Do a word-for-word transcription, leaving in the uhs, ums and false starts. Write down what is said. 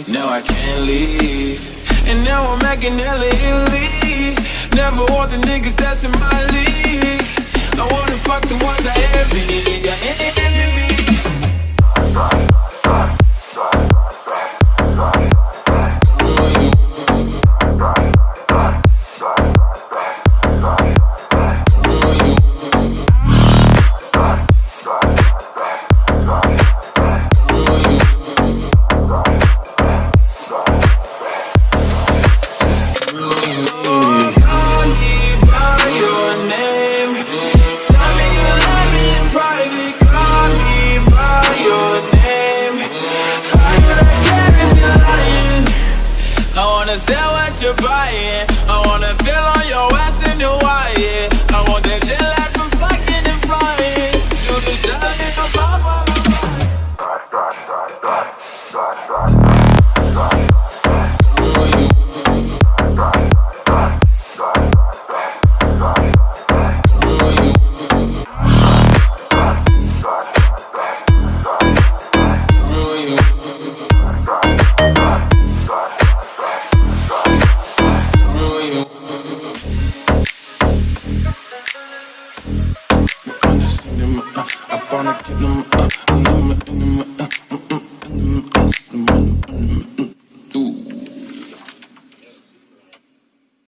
now I can't leave. And now I'm making hella Italy. Never want the niggas that's in my league. I wanna fuck the ones I envy. Yeah, envy. Sell what you're buying. I wanna feel on your ass in Hawaii. I want that jet lag from fucking and flying. Shoot the shot in the mama. I wanna get them, uh, I'm in my, in my, uh.